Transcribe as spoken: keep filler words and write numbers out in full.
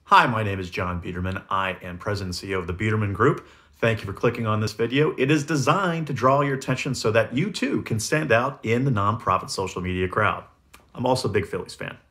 Hi, my name is Jon Biedermann. I am President and C E O of the Biedermann Group. Thank you for clicking on this video. It is designed to draw your attention so that you too can stand out in the nonprofit social media crowd. I'm also a big Phillies fan.